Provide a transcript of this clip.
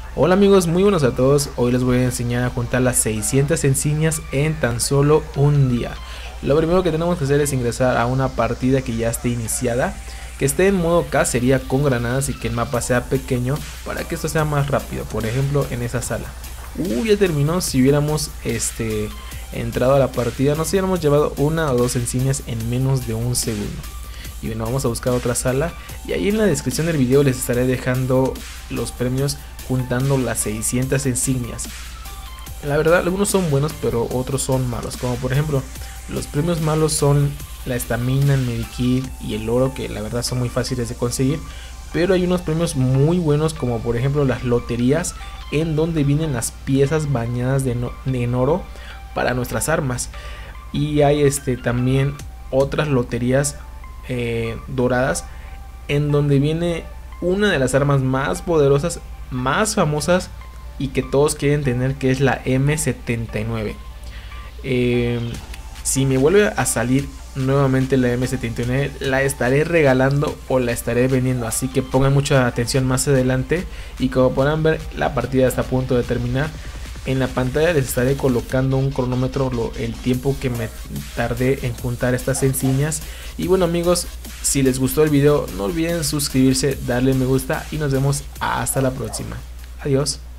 Hola amigos, muy buenos a todos. Hoy les voy a enseñar a juntar las 600 insignias en tan solo un día. Lo primero que tenemos que hacer es ingresar a una partida que ya esté iniciada, que esté en modo cacería con granadas y que el mapa sea pequeño para que esto sea más rápido. Por ejemplo, en esa sala. Ya terminó. Si hubiéramos entrado a la partida, nos hubiéramos llevado una o dos insignias en menos de un segundo. Y bueno, vamos a buscar otra sala y ahí en la descripción del video les estaré dejando los premios juntando las 600 insignias. La verdad, algunos son buenos, pero otros son malos. Como por ejemplo, los premios malos son la estamina, el medikit y el oro, que la verdad son muy fáciles de conseguir. Pero hay unos premios muy buenos, como por ejemplo las loterías, en donde vienen las piezas bañadas en oro para nuestras armas. Y hay también otras loterías doradas, en donde viene una de las armas más poderosas, más famosas y que todos quieren tener, que es la M79. Si me vuelve a salir nuevamente la M79, la estaré regalando o la estaré vendiendo, así que pongan mucha atención más adelante. Y como podrán ver, la partida está a punto de terminar. En la pantalla les estaré colocando un cronómetro, el tiempo que me tardé en juntar estas insignias. Y bueno amigos, si les gustó el video no olviden suscribirse, darle me gusta y nos vemos hasta la próxima. Adiós.